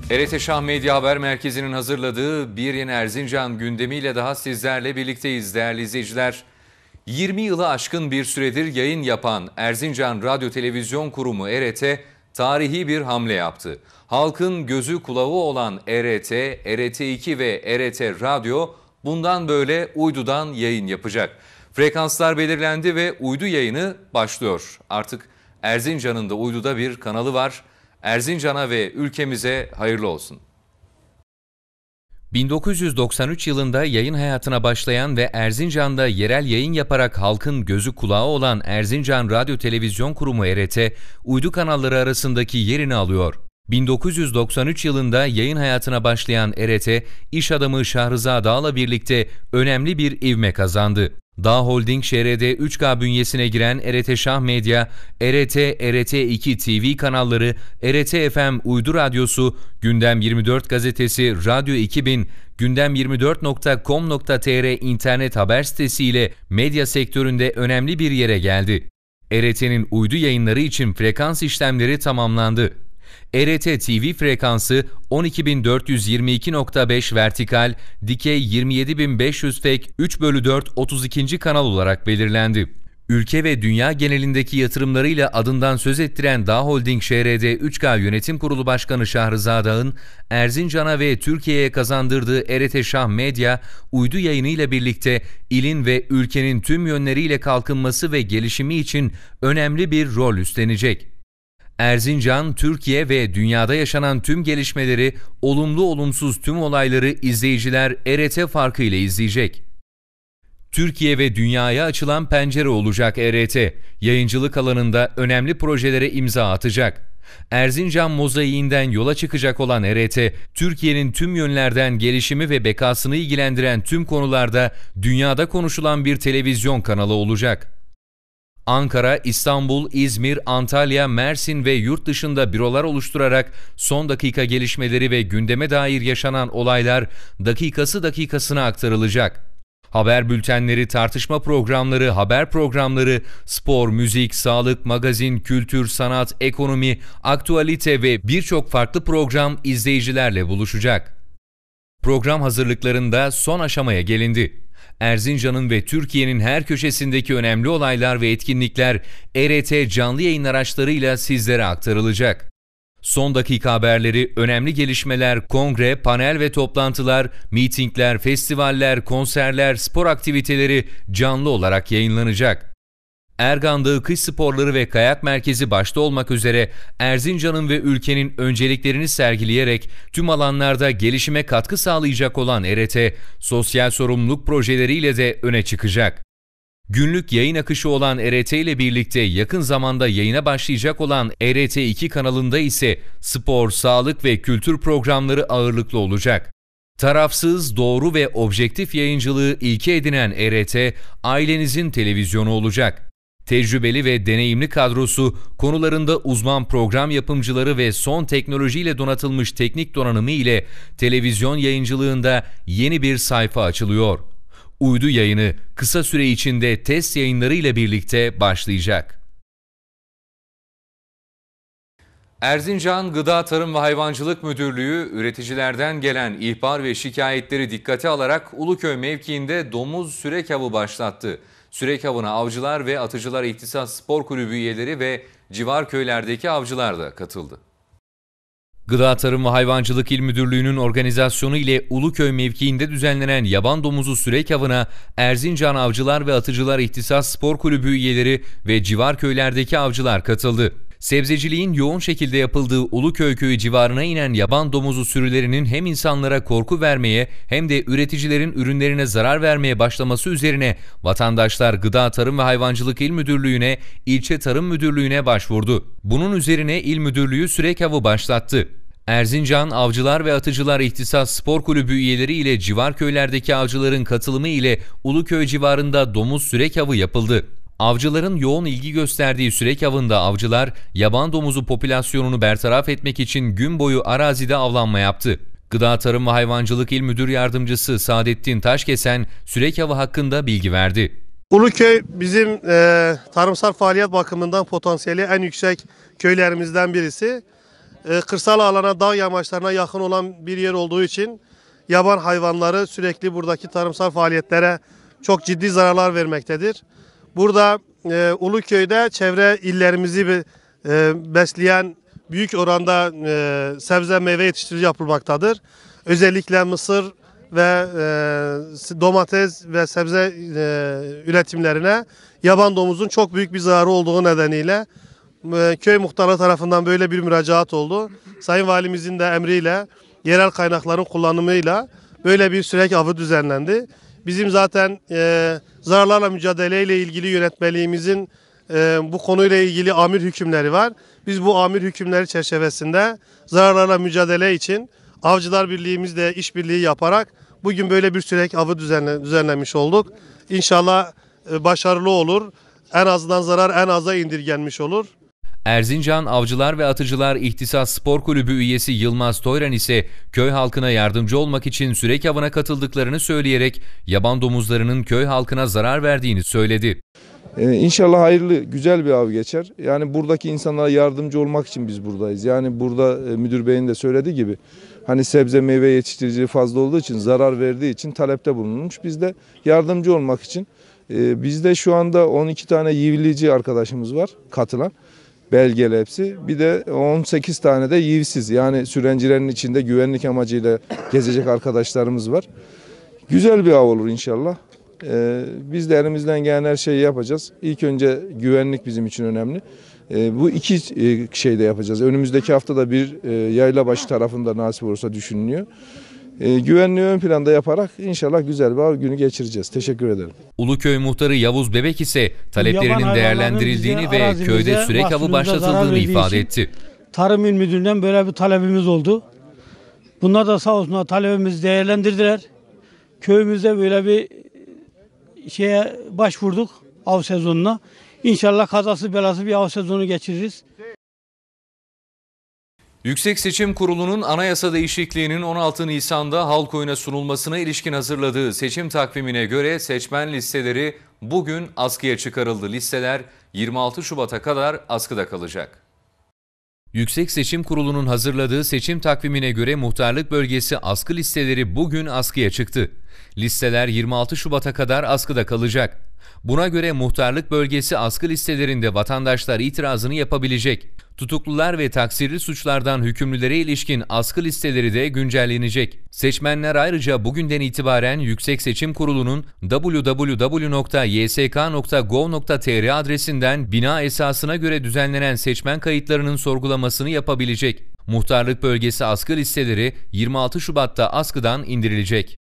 TRT Şah Medya Haber Merkezi'nin hazırladığı Bir Yeni Erzincan gündemiyle daha sizlerle birlikteyiz değerli izleyiciler. 20 yılı aşkın bir süredir yayın yapan Erzincan Radyo Televizyon Kurumu ERT tarihi bir hamle yaptı. Halkın gözü kulağı olan ERT, ERT2 ve ERT Radyo bundan böyle uydudan yayın yapacak. Frekanslar belirlendi ve uydu yayını başlıyor. Artık Erzincan'ın da uyduda bir kanalı var. Erzincan'a ve ülkemize hayırlı olsun. 1993 yılında yayın hayatına başlayan ve Erzincan'da yerel yayın yaparak halkın gözü kulağı olan Erzincan Radyo Televizyon Kurumu ERT, uydu kanalları arasındaki yerini alıyor. 1993 yılında yayın hayatına başlayan ERT, iş adamı Şahrıza Dağ'la birlikte önemli bir ivme kazandı. Dağ Holding ŞRD 3K bünyesine giren ERT Şah Medya, ERT, ERT2 TV kanalları, ERT FM Uydu Radyosu, Gündem 24 gazetesi, Radyo 2000, gündem24.com.tr internet haber sitesi ile medya sektöründe önemli bir yere geldi. ERT'nin uydu yayınları için frekans işlemleri tamamlandı. ERT TV frekansı 12.422.5 vertikal, dikey 27.500 fek 3/4 32. kanal olarak belirlendi. Ülke ve dünya genelindeki yatırımlarıyla adından söz ettiren Dağ Holding ŞRD 3K Yönetim Kurulu Başkanı Şahrıza Dağ'ın Erzincan'a ve Türkiye'ye kazandırdığı ERT Şah Medya, uydu yayınıyla birlikte ilin ve ülkenin tüm yönleriyle kalkınması ve gelişimi için önemli bir rol üstlenecek. Erzincan, Türkiye ve dünyada yaşanan tüm gelişmeleri, olumlu olumsuz tüm olayları izleyiciler ERT farkı ile izleyecek. Türkiye ve dünyaya açılan pencere olacak ERT, yayıncılık alanında önemli projelere imza atacak. Erzincan mozaiğinden yola çıkacak olan ERT, Türkiye'nin tüm yönlerden gelişimi ve bekasını ilgilendiren tüm konularda dünyada konuşulan bir televizyon kanalı olacak. Ankara, İstanbul, İzmir, Antalya, Mersin ve yurt dışında bürolar oluşturarak son dakika gelişmeleri ve gündeme dair yaşanan olaylar dakikası dakikasına aktarılacak. Haber bültenleri, tartışma programları, haber programları, spor, müzik, sağlık, magazin, kültür, sanat, ekonomi, aktualite ve birçok farklı program izleyicilerle buluşacak. Program hazırlıklarında son aşamaya gelindi. Erzincan'ın ve Türkiye'nin her köşesindeki önemli olaylar ve etkinlikler ERT canlı yayın araçlarıyla sizlere aktarılacak. Son dakika haberleri, önemli gelişmeler, kongre, panel ve toplantılar, mitingler, festivaller, konserler, spor aktiviteleri canlı olarak yayınlanacak. Ergan Dağı Kış Sporları ve Kayak Merkezi başta olmak üzere Erzincan'ın ve ülkenin önceliklerini sergileyerek tüm alanlarda gelişime katkı sağlayacak olan ERT, sosyal sorumluluk projeleriyle de öne çıkacak. Günlük yayın akışı olan ERT ile birlikte yakın zamanda yayına başlayacak olan ERT2 kanalında ise spor, sağlık ve kültür programları ağırlıklı olacak. Tarafsız, doğru ve objektif yayıncılığı ilke edinen ERT, ailenizin televizyonu olacak. Tecrübeli ve deneyimli kadrosu, konularında uzman program yapımcıları ve son teknolojiyle donatılmış teknik donanımı ile televizyon yayıncılığında yeni bir sayfa açılıyor. Uydu yayını kısa süre içinde test yayınları ile birlikte başlayacak. Erzincan Gıda Tarım ve Hayvancılık Müdürlüğü üreticilerden gelen ihbar ve şikayetleri dikkate alarak Uluköy mevkiinde domuz sürek avı başlattı. Sürek avına avcılar ve atıcılar İhtisas Spor Kulübü üyeleri ve civar köylerdeki avcılar da katıldı. Gıda Tarım ve Hayvancılık İl Müdürlüğü'nün organizasyonu ile Uluköy mevkiinde düzenlenen yaban domuzu sürek avına Erzincan Avcılar ve Atıcılar İhtisas Spor Kulübü üyeleri ve civar köylerdeki avcılar katıldı. Sebzeciliğin yoğun şekilde yapıldığı Uluköy köyü civarına inen yaban domuzu sürülerinin hem insanlara korku vermeye hem de üreticilerin ürünlerine zarar vermeye başlaması üzerine vatandaşlar Gıda Tarım ve Hayvancılık İl Müdürlüğü'ne, İlçe Tarım Müdürlüğü'ne başvurdu. Bunun üzerine İl Müdürlüğü sürek avı başlattı. Erzincan Avcılar ve Atıcılar İhtisas Spor Kulübü üyeleri ile civar köylerdeki avcıların katılımı ile Uluköy civarında domuz sürek avı yapıldı. Avcıların yoğun ilgi gösterdiği sürek avında avcılar, yaban domuzu popülasyonunu bertaraf etmek için gün boyu arazide avlanma yaptı. Gıda Tarım ve Hayvancılık İl Müdür Yardımcısı Saadettin Taşkesen, sürek avı hakkında bilgi verdi. Uluköy bizim tarımsal faaliyet bakımından potansiyeli en yüksek köylerimizden birisi. kırsal alana, dağ yamaçlarına yakın olan bir yer olduğu için yaban hayvanları sürekli buradaki tarımsal faaliyetlere çok ciddi zararlar vermektedir. Burada Uluköy'de çevre illerimizi besleyen büyük oranda sebze meyve yetiştirici yapılmaktadır. Özellikle mısır ve domates ve sebze üretimlerine yaban domuzun çok büyük bir zararı olduğu nedeniyle köy muhtarı tarafından böyle bir müracaat oldu. Sayın Valimizin de emriyle, yerel kaynakların kullanımıyla böyle bir sürek avı düzenlendi. Bizim zaten zararlarla mücadeleyle ilgili yönetmeliğimizin bu konuyla ilgili amir hükümleri var. Biz bu amir hükümleri çerçevesinde zararlarla mücadele için Avcılar Birliğimizle işbirliği yaparak bugün böyle bir sürek avı düzenlemiş olduk. İnşallah başarılı olur. En azından zarar en aza indirgenmiş olur. Erzincan Avcılar ve Atıcılar İhtisas Spor Kulübü üyesi Yılmaz Toyran ise köy halkına yardımcı olmak için sürek avına katıldıklarını söyleyerek yaban domuzlarının köy halkına zarar verdiğini söyledi. İnşallah hayırlı, güzel bir av geçer. Yani buradaki insanlara yardımcı olmak için biz buradayız. Yani burada müdür beyin de söylediği gibi hani sebze meyve yetiştiriciliği fazla olduğu için, zarar verdiği için talepte bulunmuş. Biz de yardımcı olmak için bizde şu anda 12 tane yivlici arkadaşımız var katılan. Belgeli hepsi. Bir de 18 tane de yivsiz, yani sürencilerin içinde güvenlik amacıyla gezecek arkadaşlarımız var. Güzel bir av olur inşallah. Biz de elimizden gelen her şeyi yapacağız. İlk önce güvenlik bizim için önemli. Bu iki şeyde yapacağız. Önümüzdeki hafta da bir Yaylabaşı tarafında nasip olursa düşünülüyor. Güvenliği ön planda yaparak inşallah güzel bir av günü geçireceğiz. Teşekkür ederim. Uluköy muhtarı Yavuz Bebek ise taleplerinin değerlendirildiğini ve köyde sürek avı başlatıldığını ifade etti. Tarım İl Müdürlüğü'nden böyle bir talebimiz oldu. Bunlar da sağ olsunlar talebimizi değerlendirdiler. Köyümüzde böyle bir şeye başvurduk, av sezonuna. İnşallah kazası belası bir av sezonu geçiririz. Yüksek Seçim Kurulu'nun anayasa değişikliğinin 16 Nisan'da halk oyuna sunulmasına ilişkin hazırladığı seçim takvimine göre seçmen listeleri bugün askıya çıkarıldı. Listeler 26 Şubat'a kadar askıda kalacak. Yüksek Seçim Kurulu'nun hazırladığı seçim takvimine göre muhtarlık bölgesi askı listeleri bugün askıya çıktı. Listeler 26 Şubat'a kadar askıda kalacak. Buna göre muhtarlık bölgesi askı listelerinde vatandaşlar itirazını yapabilecek. Tutuklular ve taksirli suçlardan hükümlülere ilişkin askı listeleri de güncellenecek. Seçmenler ayrıca bugünden itibaren Yüksek Seçim Kurulu'nun www.ysk.gov.tr adresinden bina esasına göre düzenlenen seçmen kayıtlarının sorgulamasını yapabilecek. Muhtarlık bölgesi askı listeleri 26 Şubat'ta askıdan indirilecek.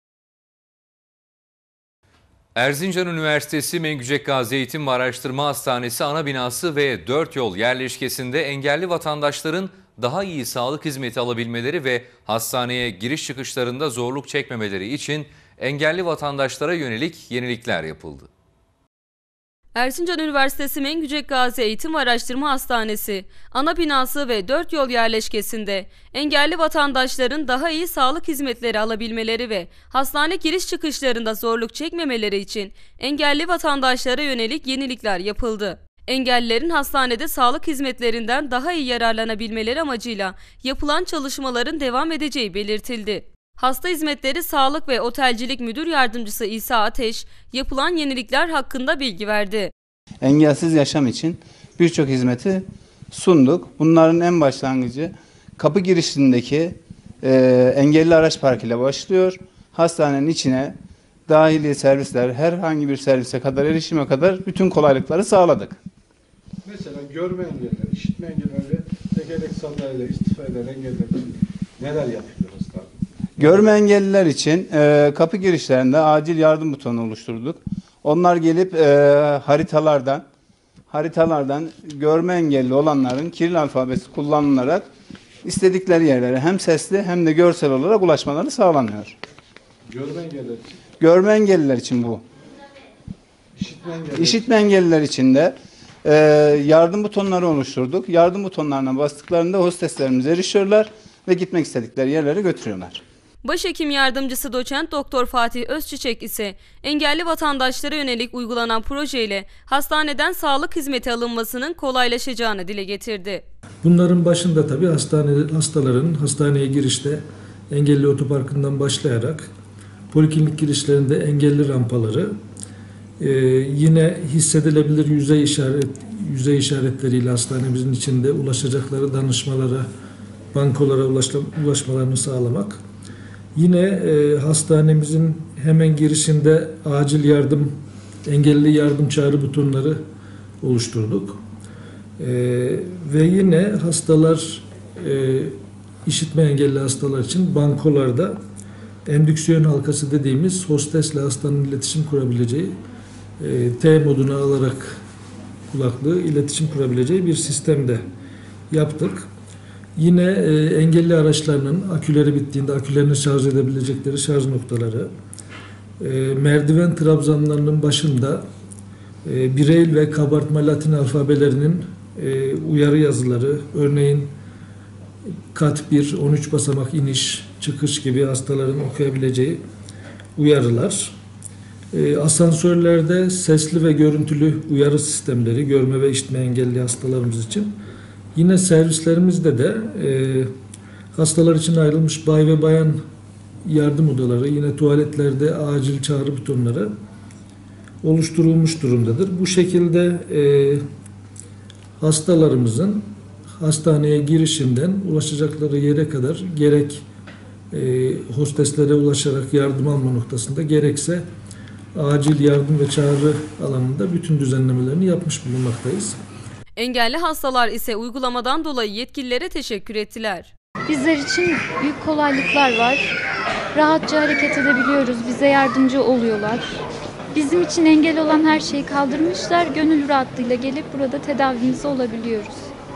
Erzincan Üniversitesi Mengücek Gazi Eğitim ve Araştırma Hastanesi ana binası ve 4 yol yerleşkesinde engelli vatandaşların daha iyi sağlık hizmeti alabilmeleri ve hastaneye giriş çıkışlarında zorluk çekmemeleri için engelli vatandaşlara yönelik yenilikler yapıldı. Erzincan Üniversitesi Mengücek Gazi Eğitim ve Araştırma Hastanesi, ana binası ve 4 yol yerleşkesinde engelli vatandaşların daha iyi sağlık hizmetleri alabilmeleri ve hastane giriş çıkışlarında zorluk çekmemeleri için engelli vatandaşlara yönelik yenilikler yapıldı. Engellilerin hastanede sağlık hizmetlerinden daha iyi yararlanabilmeleri amacıyla yapılan çalışmaların devam edeceği belirtildi. Hasta Hizmetleri Sağlık ve Otelcilik Müdür Yardımcısı İsa Ateş, yapılan yenilikler hakkında bilgi verdi. Engelsiz yaşam için birçok hizmeti sunduk. Bunların en başlangıcı kapı girişindeki engelli araç parkıyla başlıyor. Hastanenin içine dahili servisler, herhangi bir servise kadar, erişime kadar bütün kolaylıkları sağladık. Mesela görme engelleri, işitme engelleri, tekerlek sandalyeler, istifa eden engeller neler yapıyoruz? Görme engelliler için kapı girişlerinde acil yardım butonu oluşturduk. Onlar gelip haritalardan görme engelli olanların Kiril alfabesi kullanılarak istedikleri yerlere hem sesli hem de görsel olarak ulaşmaları sağlanıyor. Görme engelliler için? Görme engelliler için bu. İşitme engelliler için de yardım butonları oluşturduk. Yardım butonlarına bastıklarında hosteslerimiz erişiyorlar ve gitmek istedikleri yerlere götürüyorlar. Başhekim yardımcısı doçent doktor Fatih Özçiçek ise engelli vatandaşlara yönelik uygulanan projeyle hastaneden sağlık hizmeti alınmasının kolaylaşacağını dile getirdi. Bunların başında tabii hastaların hastaneye girişte engelli otoparkından başlayarak poliklinik girişlerinde engelli rampaları, yine hissedilebilir yüzey işaretleriyle hastanemizin içinde ulaşacakları danışmalara, bankolara ulaşmalarını sağlamak. Yine hastanemizin hemen girişinde acil yardım, engelli yardım çağrı butonları oluşturduk. Ve yine hastalar, işitme engelli hastalar için bankolarda endüksiyon halkası dediğimiz hostesle hastanın iletişim kurabileceği, T moduna alarak kulaklığı iletişim kurabileceği bir sistemde yaptık. Yine engelli araçlarının aküleri bittiğinde akülerini şarj edebilecekleri şarj noktaları, merdiven trabzanlarının başında Braille ve kabartma Latin alfabelerinin uyarı yazıları, örneğin kat 1, 13 basamak iniş, çıkış gibi hastaların okuyabileceği uyarılar. Asansörlerde sesli ve görüntülü uyarı sistemleri görme ve işitme engelli hastalarımız için. Yine servislerimizde de hastalar için ayrılmış bay ve bayan yardım odaları, yine tuvaletlerde acil çağrı butonları oluşturulmuş durumdadır. Bu şekilde hastalarımızın hastaneye girişinden ulaşacakları yere kadar gerek hosteslere ulaşarak yardım alma noktasında gerekse acil yardım ve çağrı alanında bütün düzenlemelerini yapmış bulunmaktayız. Engelli hastalar ise uygulamadan dolayı yetkililere teşekkür ettiler. Bizler için büyük kolaylıklar var. Rahatça hareket edebiliyoruz. Bize yardımcı oluyorlar. Bizim için engel olan her şeyi kaldırmışlar. Gönül rahatlığıyla gelip burada tedavimizi olabiliyoruz.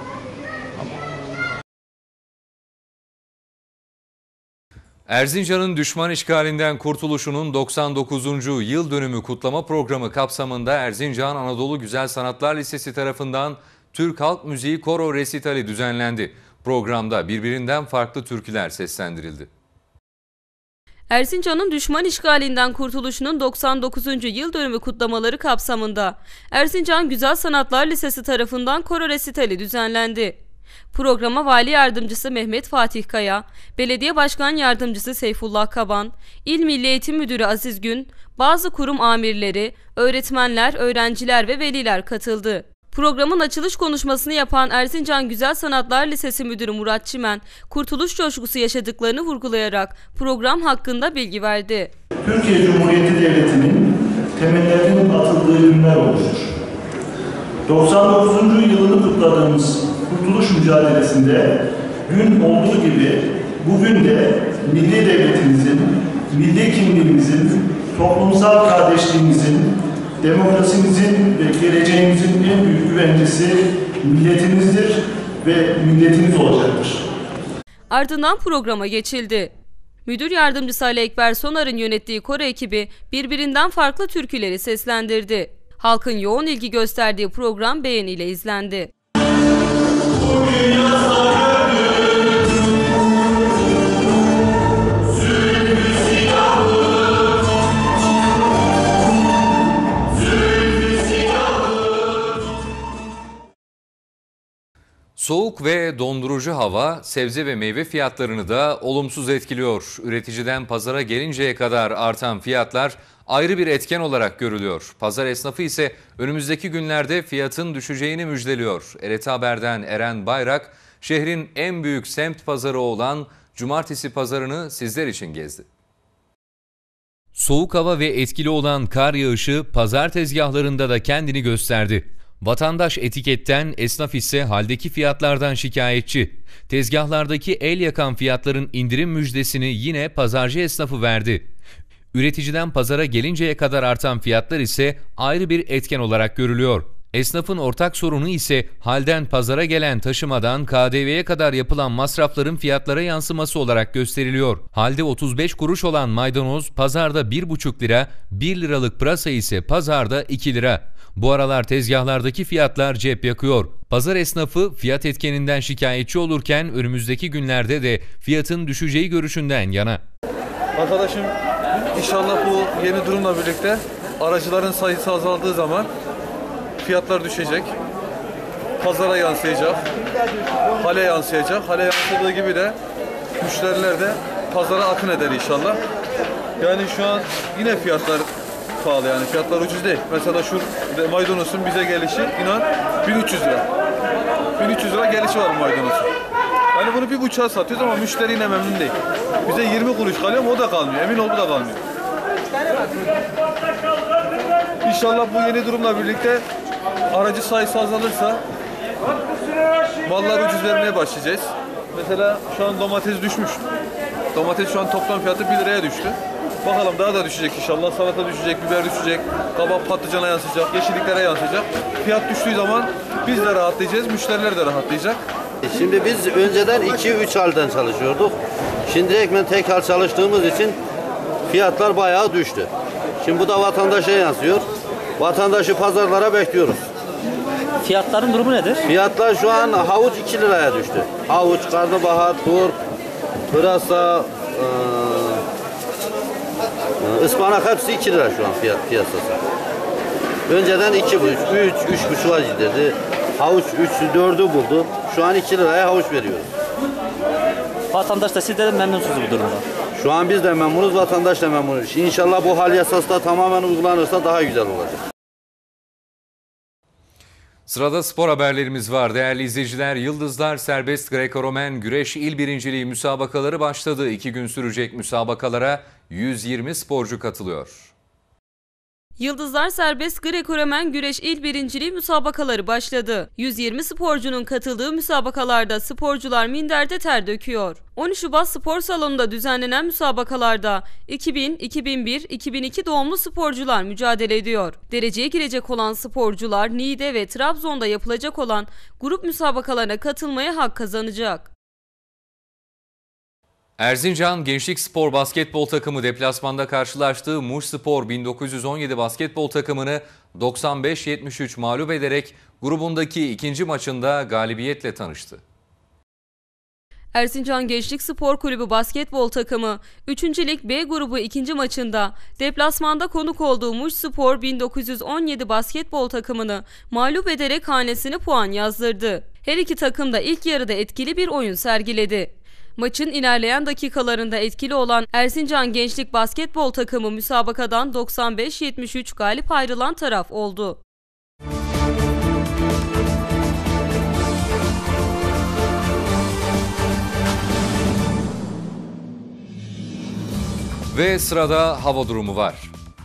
Erzincan'ın düşman işgalinden kurtuluşunun 99. yıl dönümü kutlama programı kapsamında Erzincan Anadolu Güzel Sanatlar Lisesi tarafından Türk Halk Müziği Koro Resitali düzenlendi. Programda birbirinden farklı türküler seslendirildi. Erzincan'ın düşman işgalinden kurtuluşunun 99. yıl dönümü kutlamaları kapsamında Erzincan Güzel Sanatlar Lisesi tarafından koro resitali düzenlendi. Programa Vali Yardımcısı Mehmet Fatih Kaya, Belediye Başkan Yardımcısı Seyfullah Kaban, İl Milli Eğitim Müdürü Aziz Gün, bazı kurum amirleri, öğretmenler, öğrenciler ve veliler katıldı. Programın açılış konuşmasını yapan Erzincan Güzel Sanatlar Lisesi Müdürü Murat Çimen, kurtuluş coşkusu yaşadıklarını vurgulayarak program hakkında bilgi verdi. Türkiye Cumhuriyeti Devleti'nin temellerinin atıldığı günler olmuştur. 99. yılını kutladığımız kurtuluş mücadelesinde gün olduğu gibi bugün de milli devletimizin, milli kimliğimizin, toplumsal kardeşliğimizin, demokrasimizin ve geleceğimizin en büyük güvencesi milletimizdir ve milletimiz olacaktır. Ardından programa geçildi. Müdür Yardımcısı Ali Ekber Sonar'ın yönettiği koro ekibi birbirinden farklı türküleri seslendirdi. Halkın yoğun ilgi gösterdiği program beğeniyle izlendi. Soğuk ve dondurucu hava sebze ve meyve fiyatlarını da olumsuz etkiliyor. Üreticiden pazara gelinceye kadar artan fiyatlar ayrı bir etken olarak görülüyor. Pazar esnafı ise önümüzdeki günlerde fiyatın düşeceğini müjdeliyor. RT Haber'den Eren Bayrak, şehrin en büyük semt pazarı olan Cumartesi Pazarı'nı sizler için gezdi. Soğuk hava ve etkili olan kar yağışı pazar tezgahlarında da kendini gösterdi. Vatandaş etiketten, esnaf ise haldeki fiyatlardan şikayetçi. Tezgahlardaki el yakan fiyatların indirim müjdesini yine pazarcı esnafı verdi. Üreticiden pazara gelinceye kadar artan fiyatlar ise ayrı bir etken olarak görülüyor. Esnafın ortak sorunu ise halden pazara gelen taşımadan KDV'ye kadar yapılan masrafların fiyatlara yansıması olarak gösteriliyor. Halde 35 kuruş olan maydanoz pazarda 1,5 lira, 1 liralık pırasa ise pazarda 2 lira. Bu aralar tezgahlardaki fiyatlar cep yakıyor. Pazar esnafı fiyat etkeninden şikayetçi olurken önümüzdeki günlerde de fiyatın düşeceği görüşünden yana. Arkadaşım inşallah bu yeni durumla birlikte aracıların sayısı azaldığı zaman fiyatlar düşecek. Pazara yansıyacak. Hale yansıyacak. Hale yansıdığı gibi de müşteriler de pazara akın eder inşallah. Yani şu an yine fiyatlar pahalı, yani fiyatlar ucuz değil. Mesela şu maydanozun bize gelişi inan 1300 lira. 1300 lira gelişi var bu maydanozun. Yani bunu 1,5'a satıyoruz ama müşteri yine memnun değil. Bize 20 kuruş kalıyor ama o da kalmıyor. Emin ol, bu da kalmıyor. İnşallah bu yeni durumla birlikte aracı sayısı azalırsa mallar ucuz vermeye başlayacağız. Mesela şu an domates düşmüş. Domates şu an toplam fiyatı 1 liraya düştü. Bakalım daha da düşecek inşallah. Salata düşecek, biber düşecek, kabak patlıcana yansıyacak, yeşilliklere yansıyacak. Fiyat düştüğü zaman biz de rahatlayacağız, müşteriler de rahatlayacak. Şimdi biz önceden 2-3 halden çalışıyorduk. Şimdi direktmen tek hal çalıştığımız için fiyatlar bayağı düştü. Şimdi bu da vatandaşa yansıyor. Vatandaşı pazarlara bekliyoruz. Fiyatların durumu nedir? Fiyatlar şu an havuç 2 liraya düştü. Havuç, karnabahar, turp, pırasa, ıspanak hepsi 2 lira şu an piyasası. Önceden 2,5, 3, 3,5'a giderdi. Havuç 3'ü 4'ü buldu. Şu an 2 liraya havuç veriyoruz. Vatandaş da siz de memnunsunuz bu durumda. Şu an biz de memnunuz, vatandaş da memnunuz. İnşallah bu hal yasası da tamamen uygulanırsa daha güzel olacak. Sırada spor haberlerimiz var. Değerli izleyiciler, Yıldızlar Serbest Greko-Romen Güreş İl Birinciliği müsabakaları başladı. 2 gün sürecek müsabakalara 120 sporcu katılıyor. Yıldızlar Serbest Greko-Romen Güreş İl Birinciliği müsabakaları başladı. 120 sporcunun katıldığı müsabakalarda sporcular minderde ter döküyor. 13 Şubat Spor Salonu'nda düzenlenen müsabakalarda 2000, 2001, 2002 doğumlu sporcular mücadele ediyor. Dereceye girecek olan sporcular Niğde ve Trabzon'da yapılacak olan grup müsabakalarına katılmaya hak kazanacak. Erzincan Gençlik Spor basketbol takımı deplasmanda karşılaştığı Muş Spor 1917 basketbol takımını 95-73 mağlup ederek grubundaki ikinci maçında galibiyetle tanıştı. Erzincan Gençlik Spor Kulübü basketbol takımı 3. Lig B grubu 2. maçında deplasmanda konuk olduğu Muş Spor 1917 basketbol takımını mağlup ederek hanesine puan yazdırdı. Her iki takım da ilk yarıda etkili bir oyun sergiledi. Maçın ilerleyen dakikalarında etkili olan Erzincan Gençlik basketbol takımı müsabakadan 95-73 galip ayrılan taraf oldu. Ve sırada hava durumu var.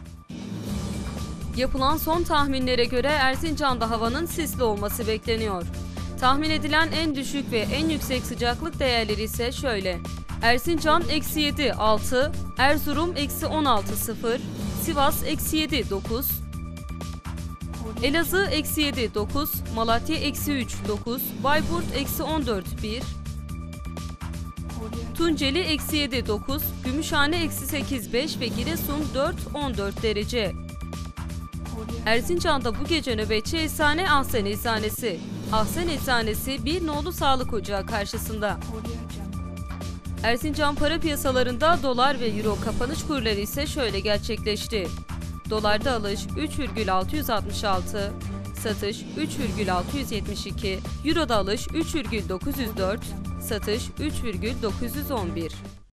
Yapılan son tahminlere göre Erzincan'da havanın sisli olması bekleniyor. Tahmin edilen en düşük ve en yüksek sıcaklık değerleri ise şöyle. Erzincan -7, 6, Erzurum -16, 0, Sivas -7, 9, Elazığ -7, 9, Malatya -3, 9, Bayburt -14, 1, Tunceli -7, 9, Gümüşhane -8, 5 ve Giresun 4, 14 derece. Erzincan'da bu gece nöbetçi eczane Ahsen Eczanesi. Ahsen Eczanesi bir nolu sağlık ocağı karşısında. Erzincan para piyasalarında dolar ve euro kapanış kurları ise şöyle gerçekleşti. Dolarda alış 3,666, satış 3,672, euroda alış 3,904, satış 3,911.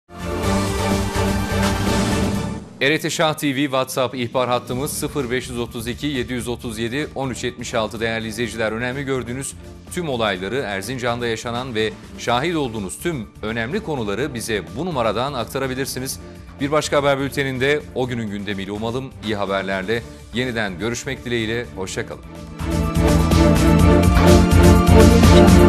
RT Şah TV WhatsApp ihbar hattımız 0532 737 1376. Değerli izleyiciler, önemli gördüğünüz tüm olayları, Erzincan'da yaşanan ve şahit olduğunuz tüm önemli konuları bize bu numaradan aktarabilirsiniz. Bir başka haber bülteninde o günün gündemiyle umalım iyi haberlerle yeniden görüşmek dileğiyle. Hoşça kalın.